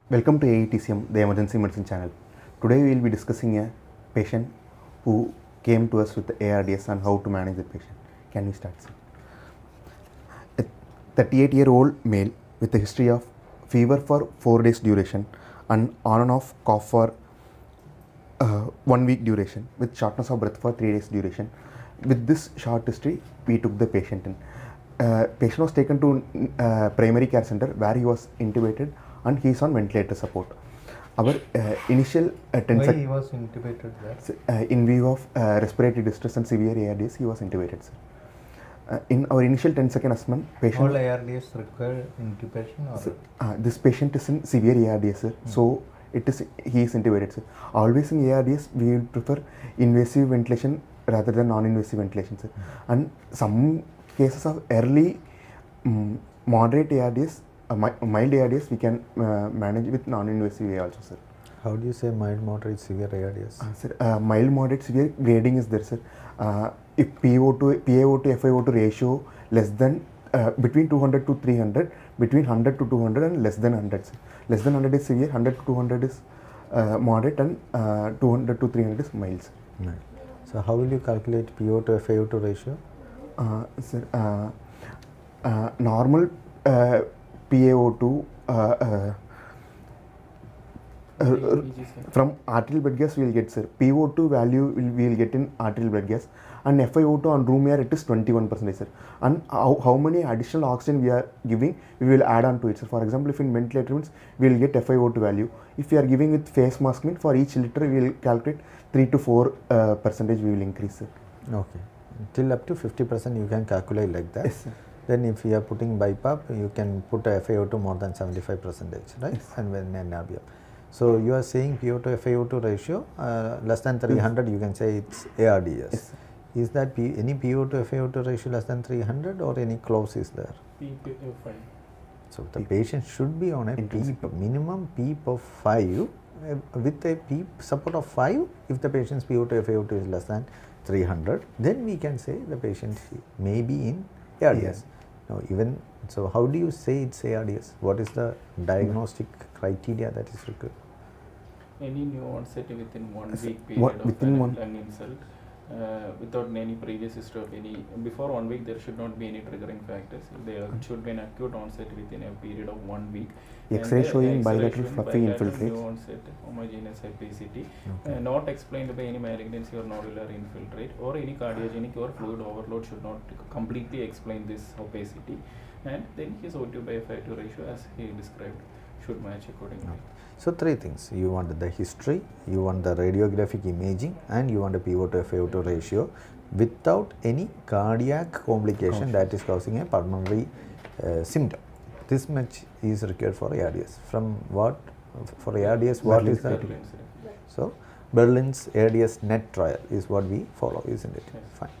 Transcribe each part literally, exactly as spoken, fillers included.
Welcome to A E T C M, the Emergency Medicine channel. Today we will be discussing a patient who came to us with A R D S and how to manage the patient. Can we start, sir? A thirty-eight-year-old male with a history of fever for four days duration and on and off cough for uh, one week duration with shortness of breath for three days duration. With this short history, we took the patient in. Uh, patient was taken to uh, primary care center where he was intubated and he is on ventilator support. Our uh, initial uh, ten Why he was intubated there? Uh, in view of uh, respiratory distress and severe A R D S, he was intubated, sir. Uh, in our initial ten second assessment, patient... All A R D S require intubation or...? Sir, uh, this patient is in severe A R D S, sir. Mm. So, it is he is intubated, sir. Always in A R D S, we will prefer invasive ventilation rather than non-invasive ventilation, sir. Mm. And some cases of early um, moderate A R D S, uh, mild A R D S, we can uh, manage with non-invasive way also, sir. How do you say mild, moderate, severe A R D S? Uh, sir, uh, mild, moderate, severe grading is there, sir. Uh, if P O two, P A O to F I O two ratio less than uh, between two hundred to three hundred, between one hundred to two hundred and less than one hundred, sir. Less than one hundred is severe, one hundred to two hundred is uh, moderate, and uh, two hundred to three hundred is mild, sir. Right. So how will you calculate P O to F I O two ratio? Uh, sir, uh, uh, normal uh, P A O two uh, uh, uh, from arterial blood gas we will get, sir. P O two value will we will get in arterial blood gas, and F I O two on room air it is twenty-one percent, sir. And how, how many additional oxygen we are giving, we will add on to it, sir. For example, if in ventilator means we will get F I O two value. If we are giving with face mask means for each liter we will calculate three to four uh, percentage we will increase, sir. Okay. Till up to fifty percent you can calculate like that. Yes, sir. Then if you are putting B I P A P, you can put a F I O two more than seventy-five percentage, right? Yes. And when N R B M. So you are saying P O to F I O two ratio uh, less than three hundred, yes. You can say it's A R D S. Yes, is that P, any P O to F I O two ratio less than three hundred or any clause is there? P P of five. So the patient should be on a PEEP, minimum PEEP of five uh, with a PEEP support of five. If the patient's P O to F I O two is less than three hundred, then we can say the patient may be in A R D S. Yes. Now even, so how do you say it's A R D S? What is the diagnostic criteria that is required? Any new onset within one As week period what, of within one lung insult uh, without any previous history of any, before one week there should not be any triggering factors. There mm. should be an acute onset within a period of one week. X-ray showing bilateral fluffy infiltrates. New onset homogeneous hypacity, okay. uh, not explained by any malignancy or nodular infiltrate, or any cardiogenic or fluid overload should not completely explain this opacity. And then his O two by F I O two ratio as he described should match accordingly. Okay. So three things: you want the history, you want the radiographic imaging, and you want a P O to F I O two ratio without any cardiac complication oh. that is causing a pulmonary uh, symptom. This much is required for A R D S. From what, for A R D S, what is that? So Berlin's A R D S net trial is what we follow, isn't it? Yes. Fine.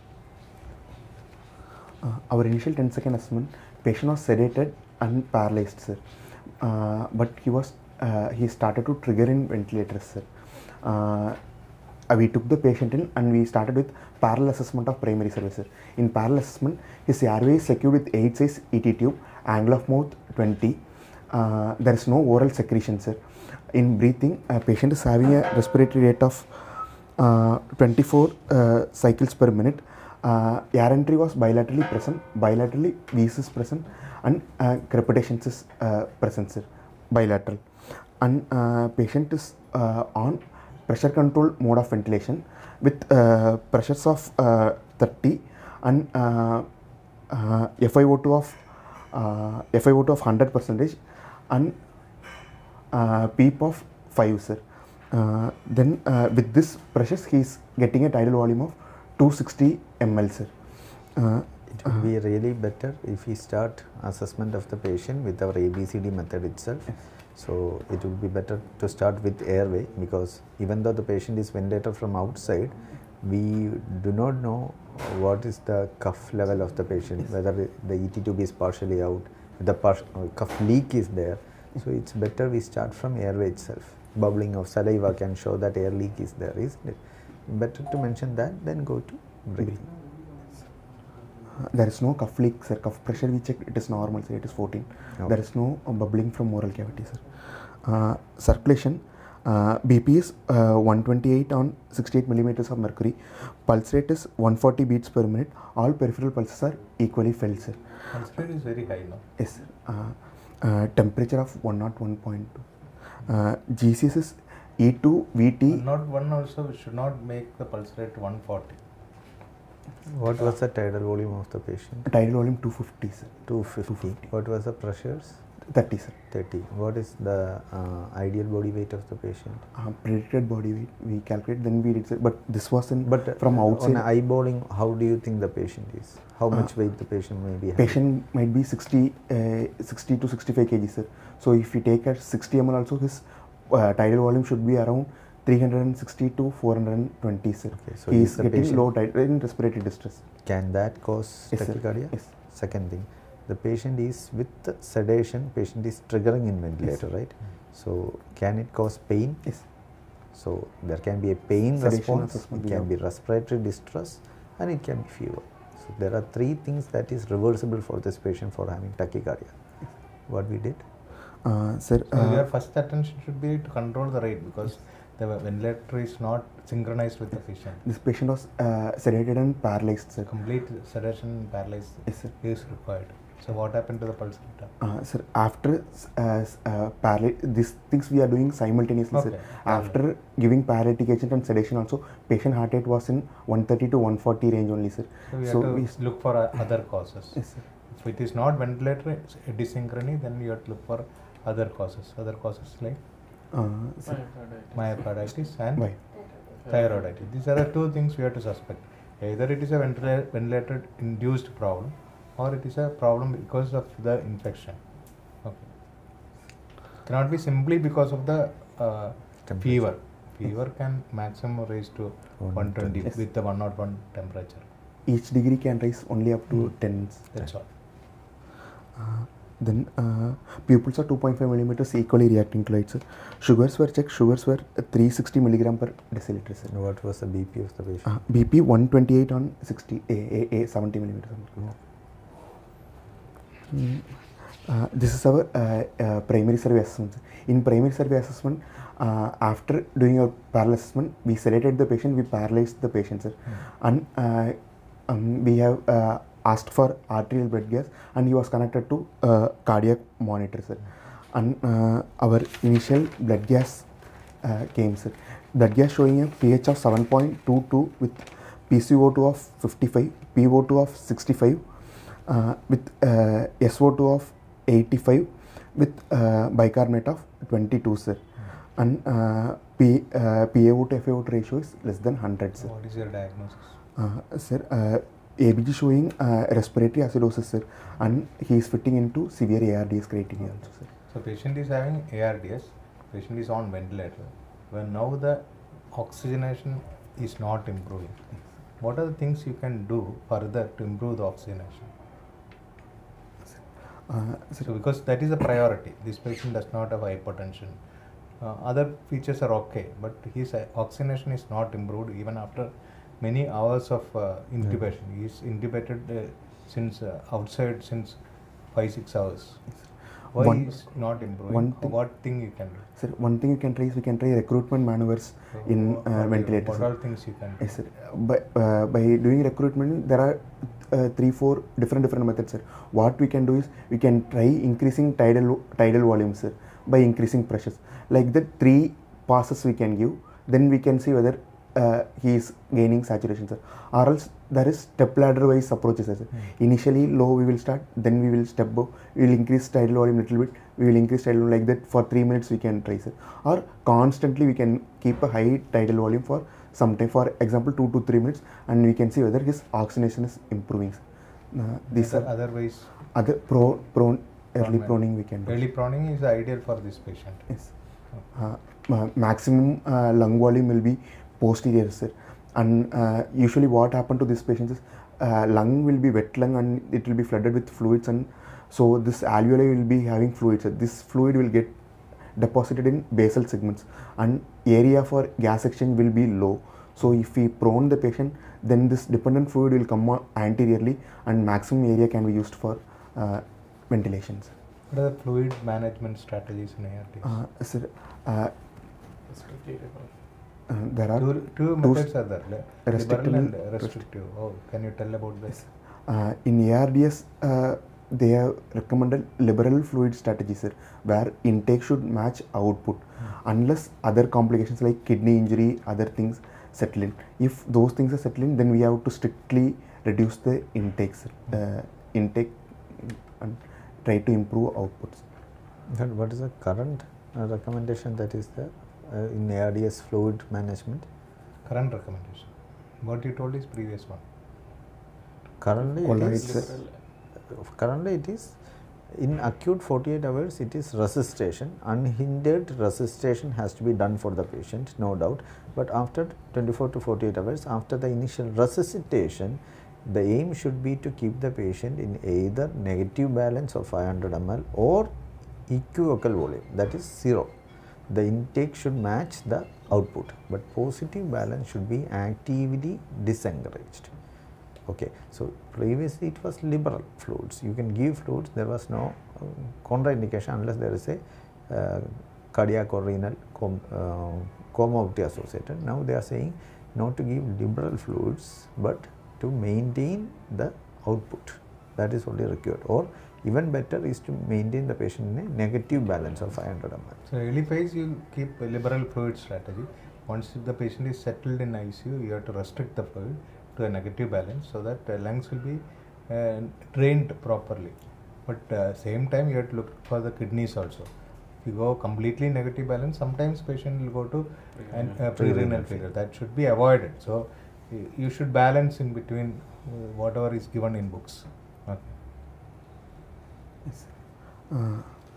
Uh, our initial ten second assessment, patient was sedated and paralyzed, sir. Uh, but he was uh, he started to trigger in ventilators, sir. Uh, we took the patient in and we started with parallel assessment of primary service, sir. In parallel assessment, his airway is secured with eight size E T tube, angle of mouth twenty. Uh, there is no oral secretion, sir. In breathing, a patient is having a respiratory rate of uh, twenty-four uh, cycles per minute. Uh, air entry was bilaterally present, bilaterally V's is present, and uh, crepitation is uh, present, sir, bilateral. And uh, patient is uh, on pressure control mode of ventilation with uh, pressures of uh, thirty and uh, uh, F I O two of uh, F I O two of one hundred percentage and uh, PEEP of five, sir. Uh, then uh, with this pressures he is getting a tidal volume of two hundred sixty milliliters, sir. Uh, it would uh, be really better if we start assessment of the patient with our A B C D method itself. Yes. So it would be better to start with airway, because even though the patient is ventilated from outside, we do not know what is the cuff level of the patient, yes. whether the E T tube is partially out, the par uh, cuff leak is there. So it's better we start from airway itself. Bubbling of saliva can show that air leak is there, isn't it? Better to mention that, then go to breathing. Uh, there is no cuff leak, sir. Cuff pressure we checked, it is normal, sir. It is fourteen. Okay. There is no uh, bubbling from oral cavity, sir. Uh, circulation, uh, B P is uh, one twenty-eight on sixty-eight millimeters of mercury. Pulse rate is one forty beats per minute. All peripheral pulses are equally felt, sir. Pulse rate is very high now. Yes, sir. Uh, uh, temperature of one oh one point two. Uh, G C S is E two V T. Not one also should not make the pulse rate one forty. What was the tidal volume of the patient? Tidal volume two fifty, sir. two fifty. What was the pressures? thirty, sir. thirty. What is the uh, ideal body weight of the patient? Uh, predicted body weight we calculate, then we did, sir. But this was in But uh, from outside. on eyeballing, how do you think the patient is? How Uh, much weight the patient may be having? Patient might be sixty, uh, sixty to sixty-five kg, sir. So if we take at sixty milliliters also, his uh, tidal volume should be around three hundred sixty to four hundred twenty, sir. Okay, so he is is the getting patient- low tidal in respiratory distress. Can that cause Yes, sir. tachycardia? Yes. Second thing, the patient is with sedation, patient is triggering in ventilator, Yes. right? So can it cause pain? Yes. So there can be a pain Sedation response, assessment it we can have. be respiratory distress, and it can be fever. So there are three things that is reversible for this patient for having tachycardia. What we did? Uh, sir, So uh, your first attention should be to control the rate because the ventilator is not synchronized with the patient. this patient was uh, sedated and paralyzed, sir. Complete sedation paralysis Yes, sir. is required. So what happened to the pulse rate? Uh, sir, after uh, uh, paraly- these things we are doing simultaneously, Okay. sir. After giving paralytic agent and sedation also, patient heart rate was in one thirty to one forty range only, sir. So we So have we- to look for uh, other causes. Yes, sir. If it is not ventilator dysynchrony, then you have to look for other causes. Other causes like Uh, sir. myocarditis and Why? thyroiditis. These are the two things we have to suspect. Either it is a ventilator, ventilator induced problem or it is a problem because of the infection. Okay. Cannot be simply because of the uh, Temperature. fever. Fever can maximum raise to one twenty Yes. with the one oh one temperature. Each degree can rise only up to Mm. ten. That's all. Uh, then uh, pupils are two point five millimeters equally reacting to light, sir. Sugars were checked. Sugars were three hundred sixty milligram per deciliter, sir. What was the B P of the patient? Uh, B P one twenty-eight on sixty, A, A, A seventy millimeters. Mm. Uh, this is our uh, uh, primary survey assessment. In primary survey assessment, uh, after doing our paralysis assessment, we sedated the patient, we paralyzed the patient, sir. And uh, um, we have uh, asked for arterial blood gas, and he was connected to uh, cardiac monitor, sir. And uh, our initial blood gas uh, came, sir. Blood gas showing a pH of seven point two two with P C O two of fifty-five, P O two of sixty-five, uh, with uh, S O two of eighty-five, with uh, bicarbonate of twenty-two, sir. And uh, P, uh, P A O to F A O two ratio is less than one hundred, sir. What is your diagnosis? Uh, sir, uh, A B G showing uh, respiratory acidosis, sir, and he is fitting into severe A R D S criteria also, sir. So patient is having A R D S, patient is on ventilator. When now the oxygenation is not improving, what are the things you can do further to improve the oxygenation? Uh, sir, So because that is a priority. This patient does not have hypertension. Uh, other features are okay, but his uh, oxygenation is not improved even after many hours of uh, intubation. He is intubated uh, since uh, outside since five six hours. Why One- is not improving? one Or thing- what thing you can do? sir, one thing you can try is we can try recruitment maneuvers So in what- uh, what- ventilators. What sir. all things you can do? Yes, sir. By, uh, by doing recruitment, there are uh, three, four different different methods, sir. What we can do is we can try increasing tidal tidal volume, sir, by increasing pressures. Like the three passes we can give, then we can see whether uh, he is gaining saturation, sir. Or else there is step ladder wise approaches, sir. Initially low we will start, then we will step above. We will increase tidal volume little bit. We will increase tidal volume like that for three minutes we can try, sir. Or constantly we can keep a high tidal volume for some time, for example two to three minutes, and we can see whether his oxygenation is improving, sir. Uh, these Other- are Otherwise, other pro, prone, early Prone- proning we can do. early proning is ideal for this patient. Yes. Uh, ma- maximum uh, lung volume will be posterior, sir. And uh, usually what happen to this patient is uh, lung will be wet lung and it will be flooded with fluids, and so this alveoli will be having fluids. Sir. This fluid will get deposited in basal segments and area for gas exchange will be low. So if we prone the patient, then this dependent fluid will come out anteriorly and maximum area can be used for uh, ventilation, sir. What are the fluid management strategies in A R D S? Uh, sir, uh, Strictly liberal. uh, there are Two, two two methods are there, li- restrictive liberal and and restrictive. Oh, can you tell about this? uh, in A R D S, uh, they have recommended liberal fluid strategy, sir, where intake should match output, unless other complications like kidney injury, other things settle in. If those things are settling, then we have to strictly reduce the intake, sir. Uh, intake and try to improve outputs. Then what is the current uh, recommendation that is there uh, in A R D S fluid management? Current recommendation. What you told is previous one. Currently, it Colloids, is, sir. uh, currently it is in acute forty-eight hours. It is resuscitation. Unhindered resuscitation has to be done for the patient, no doubt. But after twenty-four to forty-eight hours, after the initial resuscitation, the aim should be to keep the patient in either negative balance of five hundred milliliters or equivocal volume, that is zero. The intake should match the output, but positive balance should be actively disengaged. Okay, so previously it was liberal fluids. You can give fluids, there was no uh, contraindication unless there is a uh, cardiac or renal com uh, comorbidity associated. Now they are saying not to give liberal fluids, but to maintain the output. That is only required, or even better is to maintain the patient in a negative balance of five hundred milliliters. So early phase you keep a liberal fluid strategy. Once the patient is settled in I C U, you have to restrict the fluid to a negative balance so that uh, lungs will be uh, drained properly. But uh, same time you have to look for the kidneys also. If you go completely negative balance, sometimes patient will go to an uh, pre-renal failure. That should be avoided. So y- you should balance in between uh, whatever is given in books. Okay. Yes. Uh,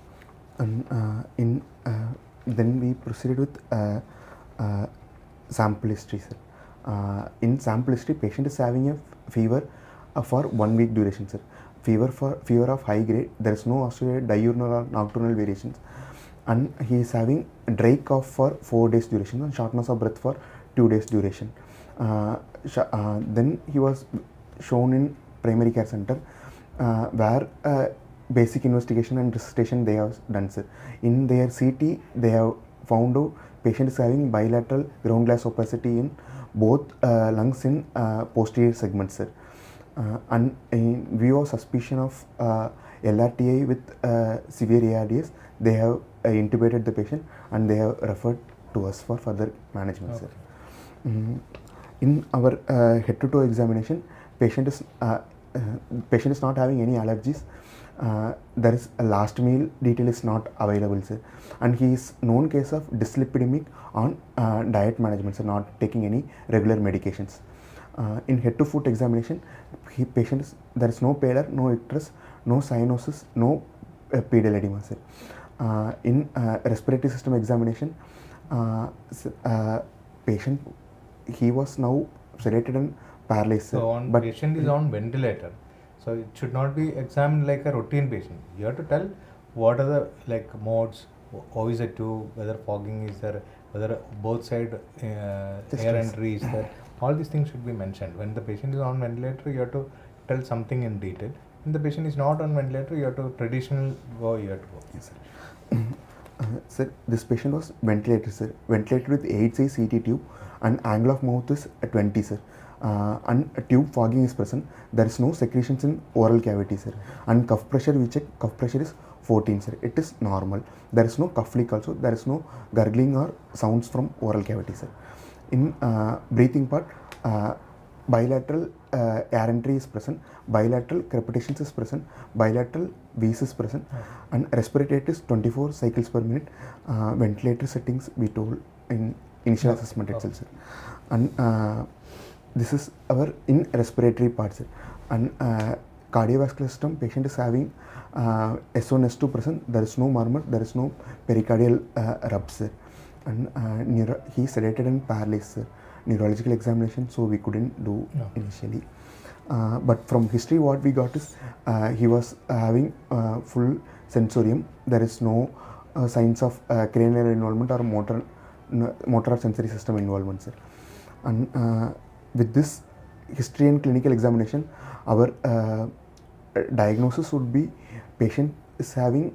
and uh, in uh, then we proceeded with uh, uh, sample history, sir. Uh, in sample history, patient is having a f- fever uh, for one week duration, sir. Fever for fever of high grade. There is no associated diurnal or nocturnal variations, and he is having dry cough for four days duration and shortness of breath for two days duration. Uh, sh- uh, then he was shown in primary care center, uh, where uh, basic investigation and resuscitation they have done, sir. In their C T, they have found out patient is having bilateral ground glass opacity in both uh, lungs in uh, posterior segments, sir. Uh, and in view of suspicion of uh, L R T I with uh, severe A R D S, they have uh, intubated the patient and they have referred to us for further management, Okay. sir. Mm, in our uh, head-to-toe examination, patient is uh, uh, patient is not having any allergies. Uh, there is a last meal detail is not available, sir, and he is known case of dyslipidemic on uh, diet management, so not taking any regular medications. Uh, in head-to-foot examination, he patient is, there is no pallor, no icterus, no cyanosis, no uh, pedal edema, sir. Uh, in uh, respiratory system examination, uh, s- uh, patient he was now sedated and paralyzed, sir. So on but patient is on ventilator, so it should not be examined like a routine patient. You have to tell what are the like modes, how is it to, whether fogging is there, whether both side uh, air Distance. entry is there. All these things should be mentioned. When the patient is on ventilator, you have to tell something in detail. When the patient is not on ventilator, you have to traditional go. You have to go. Yes, sir. Uh, sir, this patient was ventilated, sir. Ventilated with eight size C T tube and angle of mouth is uh, twenty, sir. Uh, and a tube fogging is present. There is no secretions in oral cavity, sir. And cuff pressure, we check, cuff pressure is fourteen, sir. It is normal. There is no cuff leak also. There is no gurgling or sounds from oral cavity, sir. In uh, breathing part, uh, bilateral uh, air entry is present, bilateral crepitations is present, bilateral wheeze is present, and respiratory rate is twenty-four cycles per minute. Uh, ventilator settings we told in initial Okay. assessment Okay. itself, sir. And uh, this is our in respiratory part, sir. And uh, cardiovascular system, patient is having uh, S one S two present. There is no murmur, there is no pericardial uh, rubs, sir. And uh, neuro- he sedated and paralyzed, sir. Neurological examination, so we couldn't do No. initially. Uh, but from history, what we got is uh, he was uh, having uh, full sensorium. There is no uh, signs of uh, cranial involvement or motor, n- motor or sensory system involvement, sir. And uh, with this history and clinical examination, our uh, diagnosis would be patient is having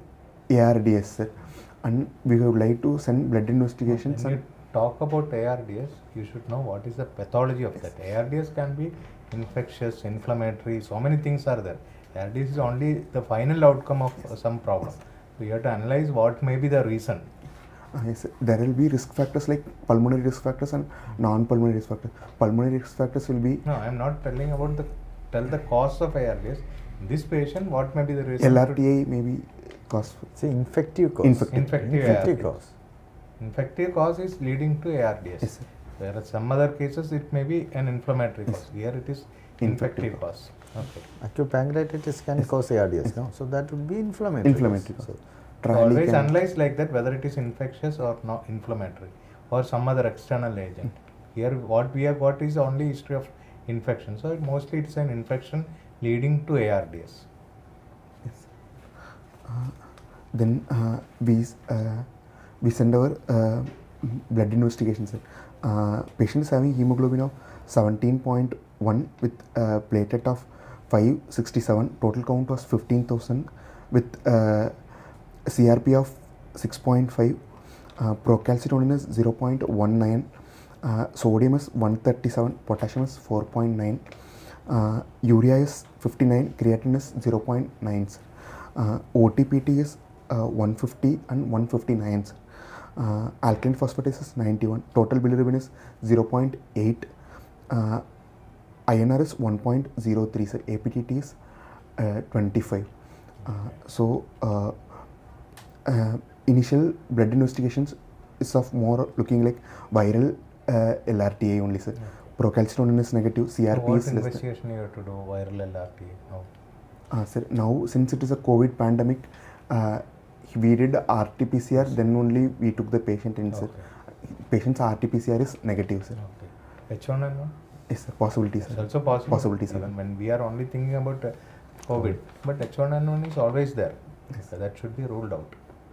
A R D S, sir. And we would like to send blood investigations. When And you talk about A R D S, you should know what is the pathology of that. A R D S can be infectious, inflammatory, so many things are there. A R D S is only the final outcome of uh, some problem. So you have to analyze what may be the reason. Uh, yes, sir. There will be risk factors like pulmonary risk factors and non-pulmonary risk factors. Pulmonary risk factors will be No, I am not telling about the tell the cause of A R D S. This patient, what may be the reason? L R to- T I, maybe cause. See, infective cause. Infective. Infective Infective A R D S. cause. Infective cause is leading to A R D S. Yes, sir. Whereas some other cases it may be an inflammatory Yes. cause. Here it is Infective infective cause. Okay. Acute pancreatitis can Yes. cause A R D S, Yes. no? So that would be inflammatory. Inflammatory cause. cause. So, So Trial always can- analyze like that whether it is infectious or not inflammatory or some other external agent. Here what we have got is only history of infection. So it mostly it's an infection leading to A R D S. Yes. Uh, then uh, we uh, we send our uh, blood investigation, sir. Uh, patient is having hemoglobin of seventeen point one with uh, platelet of five sixty-seven. Total count was fifteen thousand with uh, C R P of six point five. Uh, procalcitonin is zero point one nine. Uh, sodium is one thirty-seven. Potassium is four point nine. Uh, urea is fifty-nine. Creatinine is zero point nine. Uh, O T P T is uh, one fifty and one fifty-nine. Uh, alkaline phosphatase is ninety-one. Total bilirubin is zero point eight. Uh, I N R is one point zero three. So A P T T is uh, twenty-five. Uh, so uh, uh, initial blood investigations is of more looking like viral uh, L R T I only, sir. Okay. Procalcitonin is negative. C R So P what is less than. investigation you have to do? Viral L R T now. Uh, sir, now since it is a COVID pandemic, uh, we did R T P C R. Then only we took the patient in, sir. Okay. Patient's R T P C R is negative, sir. Okay. H one N one? Yes, sir. Possibility, It's sir. also possible. Possibility, sir. Even when we are only thinking about uh, COVID, but H one N one is always there. Yes. So that should be ruled out.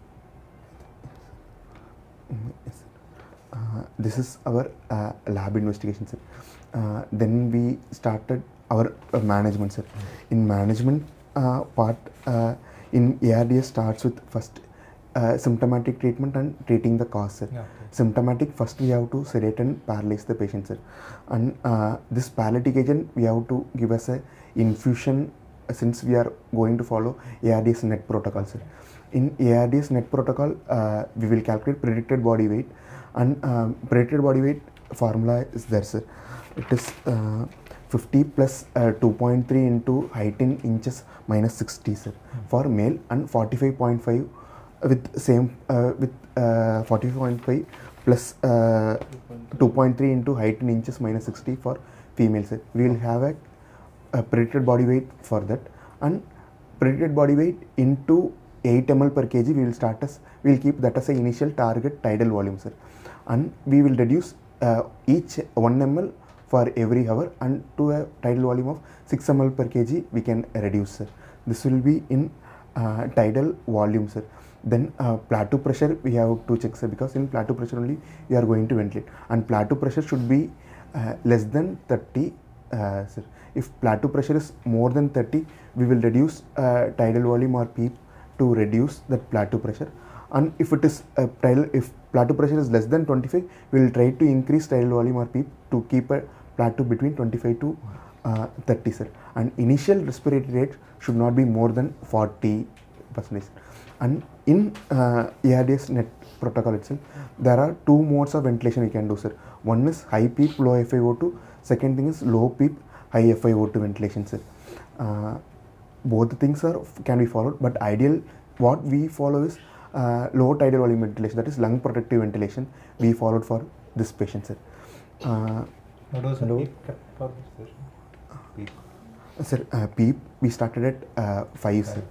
Mm, yes, sir. Uh, this is our uh, lab investigation, sir. Uh, then we started our uh, management, sir. In management uh, part, uh, in A R D S starts with first uh, symptomatic treatment and treating the cause, sir. Yeah, okay. Symptomatic, first we have to sedate and paralyze the patient, sir. And uh, this paralytic agent we have to give us a infusion, uh, since we are going to follow A R D S net protocol, sir. In A R D S net protocol, uh, we will calculate predicted body weight, and um, predicted body weight formula is there, sir. It is uh, fifty plus uh, two point three into height in inches minus sixty, sir, for male, and forty-five point five with same uh, with uh, forty-five point five plus uh, two point three into height in inches minus sixty for female, sir. We will have a, a predicted body weight for that, and predicted body weight into eight milliliters per kg. We will start as we will keep that as a initial target tidal volume, sir, and we will reduce uh, each one milliliter for every hour, and to a tidal volume of six milliliters per kg we can reduce, sir. This will be in uh, tidal volume, sir. Then uh, plateau pressure we have to check, sir, because in plateau pressure only we are going to ventilate, and plateau pressure should be uh, less than thirty, uh, sir. If plateau pressure is more than thirty, we will reduce uh, tidal volume or PEEP to reduce that plateau pressure. And if it is a tidal, if plateau pressure is less than twenty-five, we will try to increase tidal volume or PEEP to keep a plateau between twenty-five to uh, thirty, sir. And initial respiratory rate should not be more than forty percent. And in uh, A R D S net protocol itself, there are two modes of ventilation we can do, sir. One is high PEEP, low F i O two. Second thing is low PEEP, high F i O two ventilation, sir. Uh, both the things are can be followed, but ideal what we follow is uh, low tidal volume ventilation, that is lung protective ventilation. We followed for this patient, sir. Uh, What was the Hello? peak kept for this patient? Peak. sir, uh, PEEP we started at uh, five, sir.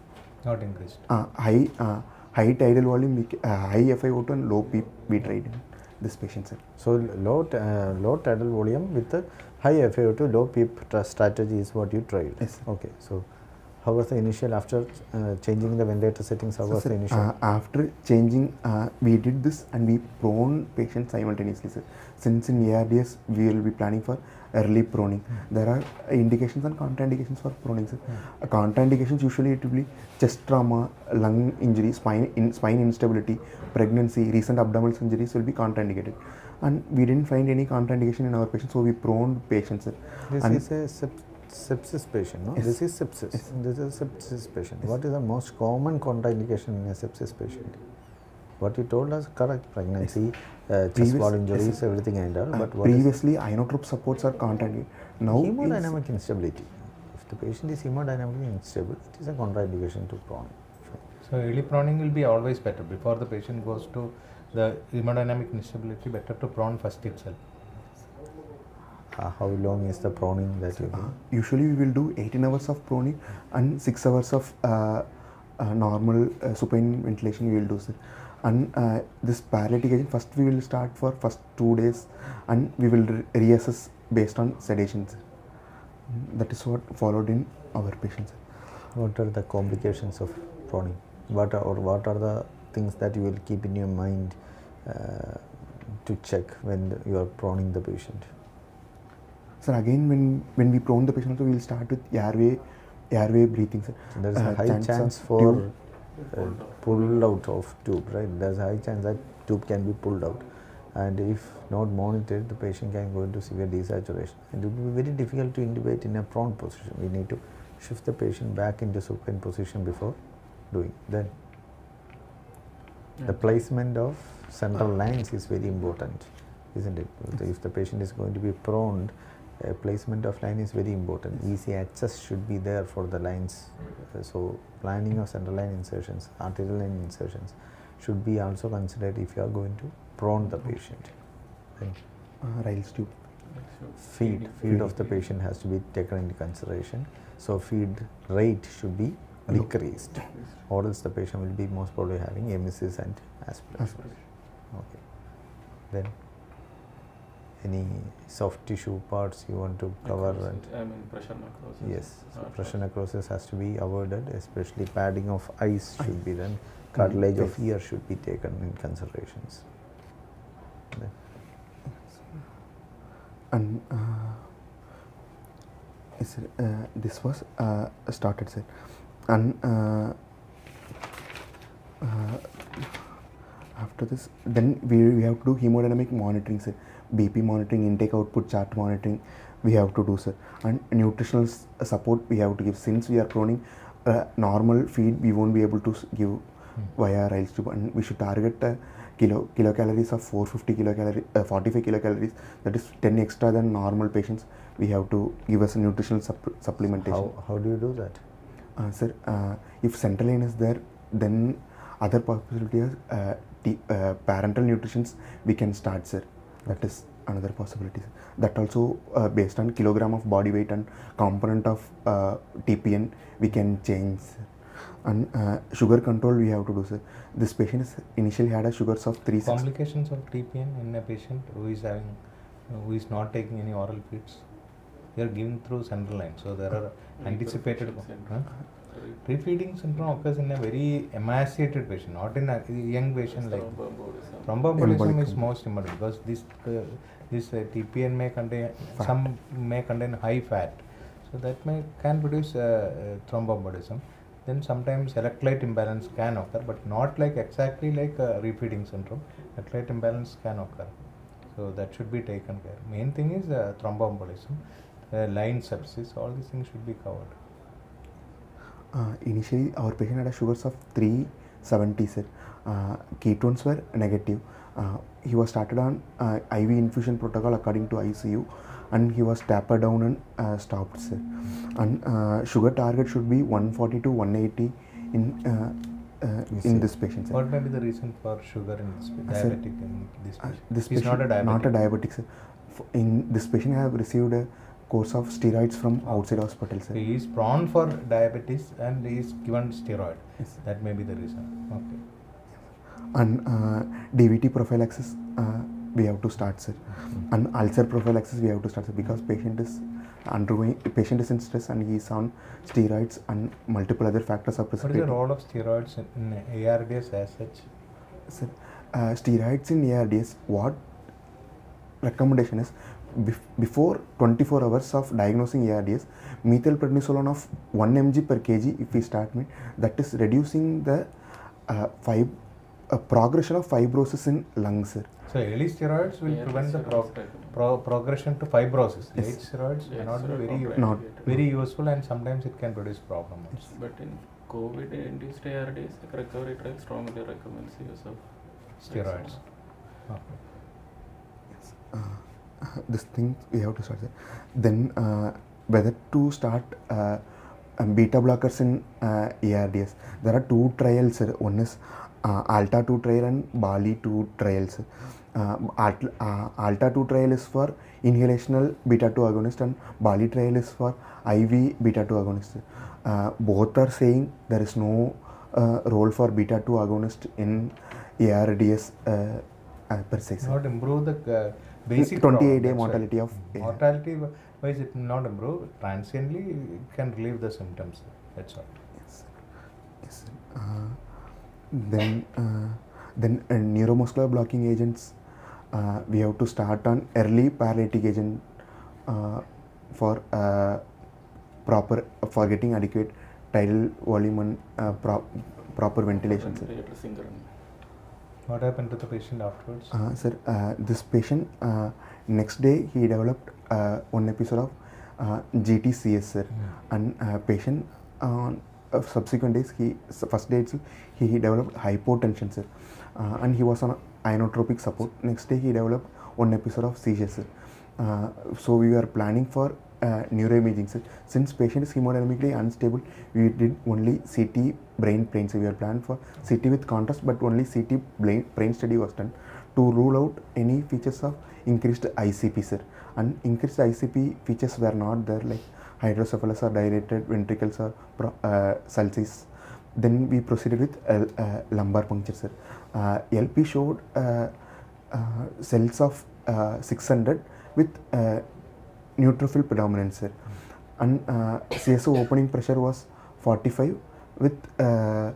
Not increased. Uh, high uh, high tidal volume, we, ca- uh, high F i O two and low PEEP we tried in this patient, sir. So low t- uh, low tidal volume with a high F i O two, low PEEP tra- strategy is what you tried. Yes, sir. Okay. So how was the initial after uh, changing the ventilator settings? How So, was sir, the initial? uh, after changing, uh, we did this and we prone patients simultaneously, sir. Since in A R D S we will be planning for early proning. There are indications and contraindications for proning, sir. Uh, contraindications usually it will be chest trauma, lung injury, spine in spine instability, pregnancy, recent abdominal injuries will be contraindicated. And we didn't find any contraindication in our patients, so we proned patients, sir. This And is a sep- sepsis patient, no? Yes. This is sepsis. Yes. This is a sepsis patient. Yes. What is the most common contraindication in a sepsis patient? What you told us, correct. Pregnancy, uh, chest Previous- wall yes, injuries, sir. everything and all. Uh, But what is previously, inotrope supports are contraindicated. Now, it's- hemodynamic instability? If the patient is hemodynamically unstable, it is a contraindication to proning. So early proning will be always better. Before the patient goes to the hemodynamic instability, better to prone first itself. Uh, how long is the proning that you do? Uh, usually we will do eighteen hours of proning and six hours of uh, uh, normal uh, supine ventilation we will do, sir. And uh, this paralytic agent, first we will start for first two days and we will re- reassess based on sedation, sir. That is what followed in our patients, sir. What are the complications of proning? What are, or what are the things that you will keep in your mind uh, to check when the, you are proning the patient? Sir, again when when we prone the patient, also we will start with airway airway breathing, sir. So there is Uh, a high chance chance of for tube. uh, pull out of tube, right? There's a high chance that tube can be pulled out, and if not monitored, the patient can go into severe desaturation. It will be very difficult to intubate in a prone position. We need to shift the patient back into supine position before doing. Then the placement of central lines is very important, isn't it? If the patient is going to be prone, uh, placement of line is very important. Easy access should be there for the lines. Uh, so planning of central line insertions, arterial line insertions should be also considered if you are going to prone the patient. Then Uh, Riles tube. feed, feed of the patient has to be taken into consideration. So feed rate should be decreased, or else the patient will be most probably having emesis and aspiration. Okay. Then any soft tissue parts you want to cover? And I mean pressure necrosis. yes, so Uh, pressure necrosis has to be avoided, especially padding of eyes should be done. Cartilage of yes. ear should be taken in considerations. Then And uh, yes, sir, uh, this was uh, started, sir. And uh, uh, after this, then we, we have to do hemodynamic monitoring, sir. B P monitoring, intake output chart monitoring, we have to do, sir. And nutritional s- support we have to give. Since we are proning uh, normal feed, we won't be able to s- give via Riles tube, and we should target uh, kilo kilocalories of four hundred fifty kilocalories, uh, forty-five kilocalories. That is ten extra than normal patients. We have to give us a nutritional supp- supplementation. how, how do you do that? Uh, sir, uh, if central line is there, then other possibilities, uh, t- uh, parental nutritions we can start, sir. That is another possibility, sir. That also uh, based on kilogram of body weight and component of uh, T P N we can change, sir. And uh, sugar control we have to do, sir. This patient is initially had a sugars of three sixty. Complications of T P N in a patient who is having, who is not taking any oral feeds. They are given through central line, so there are anticipated. syndrome. Huh? Refeeding syndrome occurs in a very emaciated patient, not in a young patient like. Thromboembolism. Thromboembolism Embolic. is most important because this uh, this uh, T P N may contain Fat. some may contain high fat, so that may can produce uh, uh, thromboembolism. Then sometimes electrolyte imbalance can occur, but not like exactly like uh, refeeding syndrome. Electrolyte imbalance can occur, so that should be taken care. Main thing is uh, thromboembolism, uh, line sepsis. All these things should be covered. Uh, initially, our patient had a sugars of three seventy, sir. Uh, ketones were negative. Uh, he was started on uh, I V infusion protocol according to I C U, and he was tapered down and uh, stopped, sir. And uh, sugar target should be one forty to one eighty in uh, uh, You in see. this patient, sir. What may be the reason for sugar in this Uh, sir, diabetic in this Uh, patient? this He's patient not a diabetic. not a diabetic, sir. F- In this patient, have received a course of steroids from outside hospital, sir. He is prone for diabetes and he is given steroid. Yes. That may be the reason. Okay. And uh, D V T prophylaxis uh, we have to start, sir. And ulcer prophylaxis we have to start, sir, because patient is undergoing, patient is in stress and he is on steroids and multiple other factors are What is the precipitating. role of steroids in, in A R D S as such? Sir, uh, steroids in A R D S, what recommendation is bef- before twenty-four hours of diagnosing A R D S, methylprednisolone of one milligram per kg if we start with, that is reducing the uh, fib- uh, progression of fibrosis in lungs, sir. So early steroids will Yeah, prevent the pro- steroids recommend. pro- progression to fibrosis. Yes. Late steroids may not be steroid very contraindicated. Not- very useful, and sometimes it can produce problem also. But in COVID-induced A R Ds, the recovery trial strongly recommends use of Steroids. Okay. Uh, this thing we have to start there. Then uh, whether to start uh, um, beta blockers in uh, A R D S. There are two trials, sir. One is uh, Alta two trial and Bali two trials. Uh, Alt, uh, Alta two trial is for inhalational beta two agonist and Bali trial is for I V beta two agonist. Uh, both are saying there is no uh, role for beta two agonist in A R D S uh, uh, per se, sir. Not improve the uh, basic twenty-eight day problem, that's mortality why. of A R. mortality wi- wise it will not improve. Transiently it can relieve the symptoms. That's all. Yes, sir. Yes, sir. Uh, then uh, then uh, neuromuscular blocking agents, uh, we have to start on early paralytic agent uh, for uh, proper for getting adequate tidal volume and uh, pro- proper ventilation, sir. ventilator synchrony. What happened to the patient afterwards? Uh, sir, uh, this patient uh, next day he developed uh, one episode of uh, G T C S, sir. Mm. And uh, patient on uh, subsequent days he s- first day itself, he, he developed hypotension, sir. Uh, and he was on inotropic support. Next day he developed one episode of seizure, sir. Uh, so we were planning for uh, neuroimaging, sir. Since patient is hemodynamically unstable, we did only C T brain plain. So we were planned for C T with contrast, but only C T brain, brain study was done to rule out any features of increased I C P, sir. And increased I C P features were not there, like hydrocephalus or dilated ventricles or pro, uh, sulcis. Then we proceeded with uh, uh, lumbar puncture, sir. Uh, L P showed uh, uh, cells of uh, six hundred with uh, neutrophil predominance, sir. And uh, C S O opening pressure was forty-five with uh,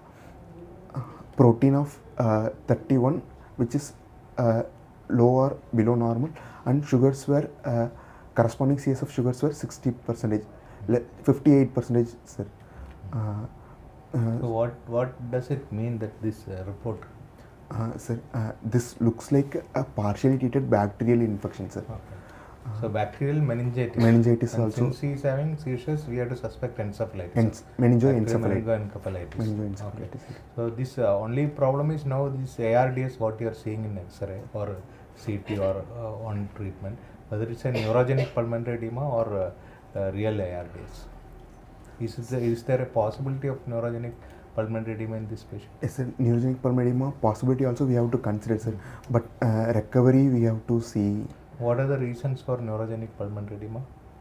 protein of uh, thirty-one, which is uh, low or below normal, and sugars were uh, corresponding C S F sugars were sixty percentage, fifty-eight percentage, sir. Uh, uh, So what what does it mean that this uh, report? uh, sir, uh, this looks like a partially treated bacterial infection, sir. Okay. So bacterial meningitis. Meningitis and also. Since he is having seizures, we have to suspect encephalitis. Hence, meningoencephalitis. Bacterial meningoencephalitis. Meningoencephalitis. Okay. So this uh, only problem is now this A R D S what you are seeing in X-ray or C T or uh, on treatment, whether it's a neurogenic pulmonary edema or uh, uh, real A R D S. Is there, is there a possibility of neurogenic pulmonary edema in this patient? Yes, sir. Neurogenic pulmonary edema possibility also we have to consider, sir. But uh, recovery we have to see. What are the reasons for neurogenic pulmonary edema?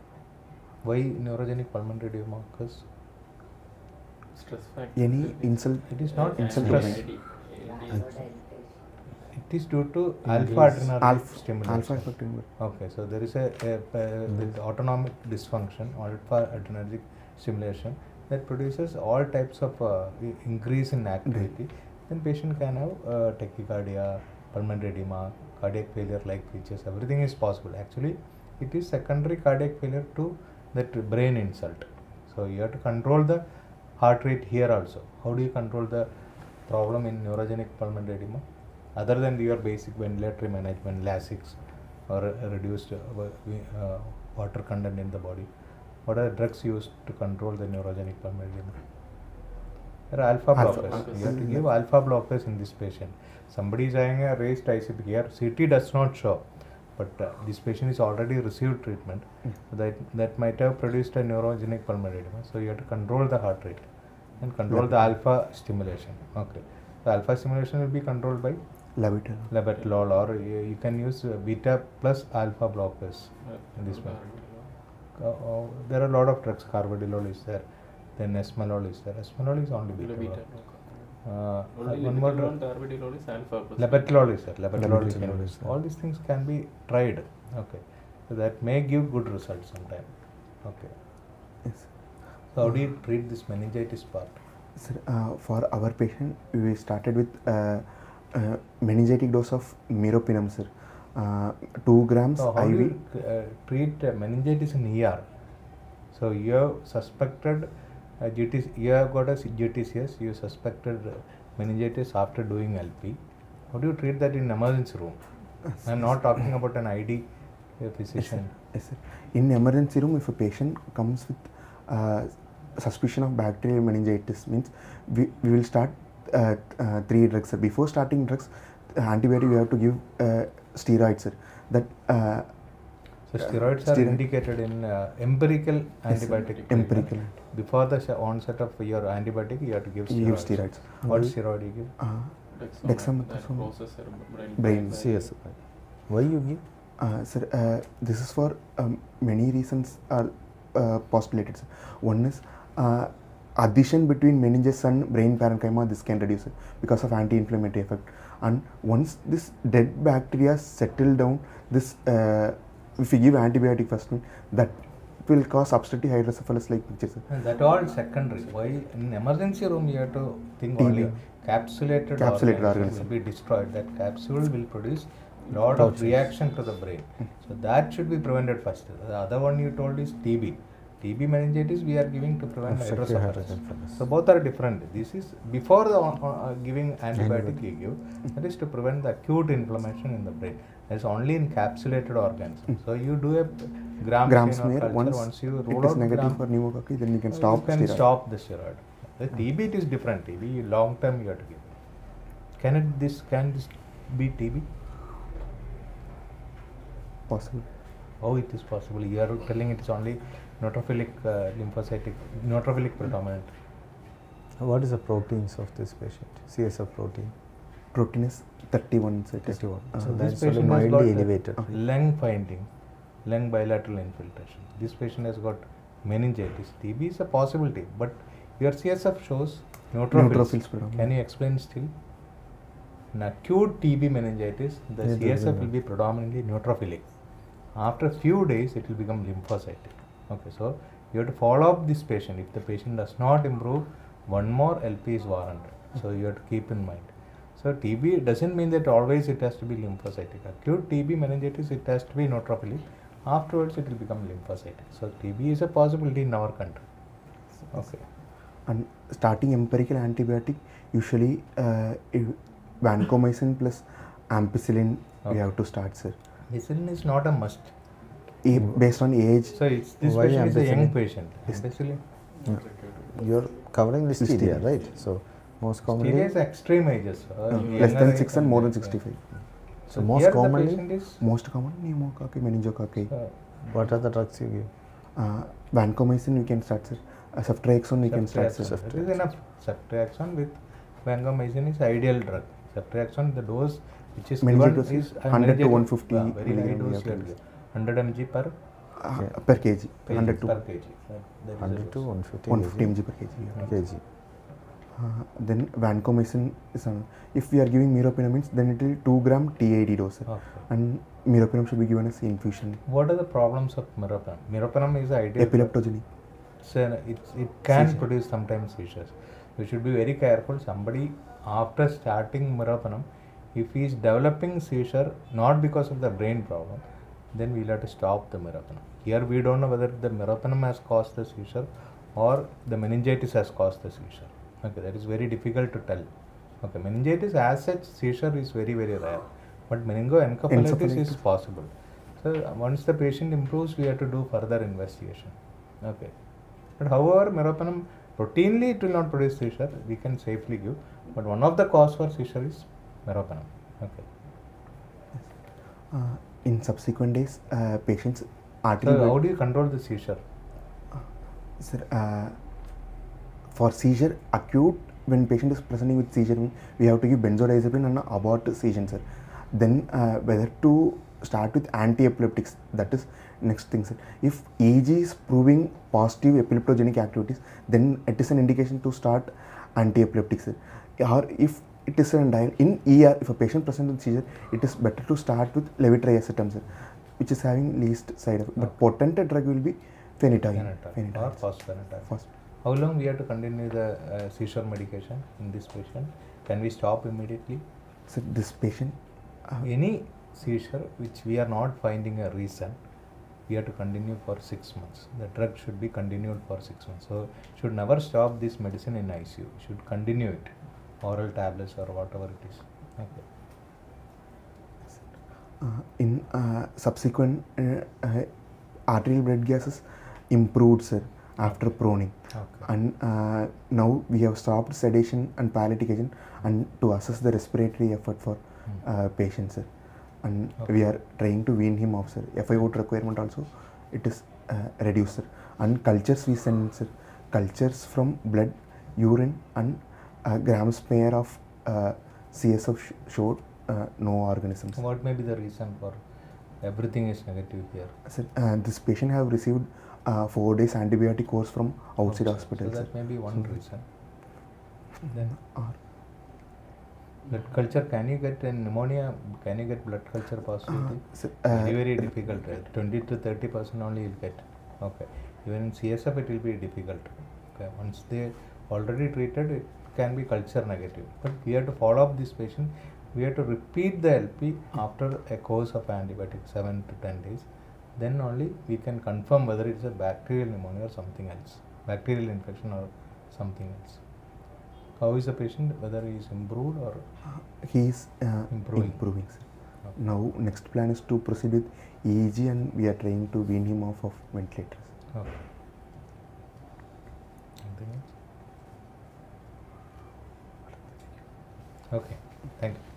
Why neurogenic pulmonary edema occurs? Stress factor. Any insult. It is not Insult stress. domain. It is due to alpha Increase adrenergic Alpha, stimulation. alpha effective. Okay, so there is a, a, a with autonomic dysfunction, alpha adrenergic stimulation that produces all types of uh, i- increase in activity. Then patient can have uh, tachycardia, pulmonary edema, cardiac failure like features. Everything is possible. Actually, it is secondary cardiac failure to that brain insult. So you have to control the heart rate here also. How do you control the problem in neurogenic pulmonary edema? Other than your basic ventilatory management, Lasix, or a reduced uh, wa- we- uh, water content in the body, what are the drugs used to control the neurogenic pulmonary edema? There are alpha Alpha blockers. blockers. You have to give alpha blockers in this patient. Somebody is having a raised I C P here. C T does not show, but uh, this patient is already received treatment. Mm. So that that might have produced a neurogenic pulmonary edema. So you have to control the heart rate and control the alpha stimulation. Okay. The alpha stimulation will be controlled by Laboratory. labetalol, or you, you can use uh, beta plus alpha blockers in this one. Uh, uh, there are a lot of drugs. Carvedilol is there, then esmolol is there. Esmolol is only beta. Beta blocker. blocker. Uh, Only one more labetalol drug. and carvedilol is alpha plus. Labetalol is there. Labetalol is Labetalol there. is there. All these things can be tried. Okay, so that may give good results sometime. Okay. Yes. So how do you treat this meningitis part? Sir, uh, for our patient, we started with uh, uh, meningitic dose of meropenem, sir. uh, two grams So how I do V. you uh, treat uh, meningitis in E R? So you have suspected uh, G T C, you have got a G T C S, you suspected uh, meningitis after doing L P. How do you treat that in emergency room? I am not talking about an I D uh, physician. Yes, sir. In emergency room, if a patient comes with uh, suspicion of bacterial meningitis, means we, we will start uh, uh, three drugs. Sir. Before starting drugs, uh, antibiotic we have to give uh, steroids. Sir. That uh, So steroids are steroid- indicated in uh, empirical Yes, sir. antibiotic treatment. Empirical. Before the sh- onset of your antibiotic, you have to give steroids. You give steroids. What Mhm. steroid you give? Uh, Dexamethasone, Dexamethasone. that crosses your brain. Brain. C S F I. Why you give? Uh, sir, uh, this is for um, many reasons are uh, postulated. Sir. One is uh, addition between meninges and brain parenchyma. This can reduce it because of anti-inflammatory effect. And once this dead bacteria settle down, this uh, if you give antibiotic first, that will cause obstructive hydrocephalus like pictures. Sir. And that all secondary. Why in emergency room you have to think T B. only capsulated, Capsulated organism organism. will be destroyed. That capsule will produce lot of Toxins. reaction to the brain. So that should be prevented first. The other one you told is T B. T B meningitis we are giving to prevent Obstructive hydrocephalus. hydrocephalus. So both are different. This is before the uh, uh, giving antibiotic you give. That is to prevent the acute inflammation in the brain. That's only in capsulated organs. So you do a gram, Gram smear smear, culture once, once you it rule is out negative gram, for pneumococci, then you can uh, stop you can steroid. stop the steroid. The T B it is different. T B long term you have to give. Can it this can this be T B? Possible. How it is possible? You are telling it is only neutrophilic uh, lymphocytic neutrophilic predominant. What is the proteins of this patient? C S F protein. Protein is thirty-one. Sir. thirty-one. Uh, So This that's only patient has got mildly uh, elevated. lung finding, lung bilateral infiltration. This patient has got meningitis. T B is a possibility, but your C S F shows neutrophils. Neutrophils predominant. Can you explain still? In acute T B meningitis, the Yeah, C S F the- will be predominantly neutrophilic. After a few days, it will become lymphocytic. Okay, so you have to follow up this patient. If the patient does not improve, one more L P is warranted. So you have to keep in mind. So T B doesn't mean that always it has to be lymphocytic. Acute T B meningitis, it has to be neutrophilic. Afterwards, it will become lymphocytic. So T B is a possibility in our country. Okay. And starting empirical antibiotic, usually uh, if vancomycin plus ampicillin we Okay. have to start, sir. Ampicillin is not a must. A, based on age, So it's, this Why patient is a young ampicillin? patient. Yes. Ampicillin. You're covering listeria, Listeria. right? So most commonly, Listeria is extreme ages. uh, uh, younger less than age six and and more than yeah. sixty-five. so Here most the commonly, patient is, Most common pneumococci, meningococci. uh, what are the drugs you give? Uh, vancomycin we can start, sir. Uh, ceftriaxone we can start, sir. ceftriaxone. It is enough. Ceftriaxone with vancomycin is ideal drug. Ceftriaxone, the dose which is Meningitis given is is uh, one hundred to meningitis- one hundred fifty uh, very high milligram we dose have to you have to use. give. one hundred milligrams per Uh, Yeah. per kg, kg, one hundred to per kg. That, that is one hundred the to dose. one hundred fifty one hundred fifty milligrams per kg. we have to use. kg. Uh, then vancomycin is on. If we are giving meropenem, then it will two gram T I D dose, sir. Okay. And meropenem should be given as infusion. What are the problems of meropenem? Meropenem is the ideal drug. Epileptogenic. So it, it can Seizure. produce sometimes seizures. You should be very careful. Somebody after starting meropenem, if he is developing seizure not because of the brain problem, then we'll have to stop the meropenem. Here we don't know whether the meropenem has caused the seizure or the meningitis has caused the seizure. Okay, that is very difficult to tell. Okay, meningitis as such seizure is very very rare, but meningoencephalitis is Encephalitis. possible. So uh, once the patient improves, we have to do further investigation. Okay. But however, meropenem routinely it will not produce seizure. We can safely give. But one of the cause for seizure is meropenem. Okay. Uh, in subsequent days, uh, patients So arterial. how do you control the seizure? Sir, uh, for seizure acute, when patient is presenting with seizure, we have to give benzodiazepine and abort seizure, sir. Then uh, whether to start with anti-epileptics, that is next thing, sir. If E E G is proving positive epileptogenic activities, then it is an indication to start anti-epileptics, sir. Or if it is an dial in E R, if a patient presents with seizure, it is better to start with levetiracetam, sir, which is having least side effect. But potent drug will be phenytoin. Phenytoin or fosphenytoin. First. How long we have to continue the uh, seizure medication in this patient? Can we stop immediately? So this patient, uh, Any seizure, which we are not finding a reason, we have to continue for six months. The drug should be continued for six months. So should never stop this medicine in I C U. Should continue it, oral tablets or whatever it is. Okay. Uh, in uh, subsequent uh, uh, arterial blood gases improved, sir, after proning. Okay. And uh, now we have stopped sedation and palliative agent and to assess the respiratory effort for uh, patients, sir. And Okay. we are trying to wean him off, sir. F I O requirement also it is uh, reduced, sir. And cultures we send, sir. Cultures from blood, urine and uh, gram smear of uh, C S F sh- showed uh, no organisms. What may be the reason for everything is negative here? Sir, uh, this patient have received uh, four days antibiotic course from outside hospital, So sir. that may be one So- reason. Then Or, blood culture, can you get a pneumonia? Can you get blood culture positivity? uh, sir, uh, very very difficult. Right? twenty to thirty percent only you'll get. Okay. Even in C S F it will be difficult. Okay. Once they already treated, it can be culture negative. But we have to follow up this patient. We have to repeat the L P after a course of antibiotics, seven to ten days. Then only we can confirm whether it's a bacterial pneumonia or something else, bacterial infection or something else. How is the patient? Whether he is improved or he is uh, Improving. improving, sir. Okay. Now next plan is to proceed with E E G and we are trying to wean him off of ventilators. okay. Anything else? Okay. Thank you.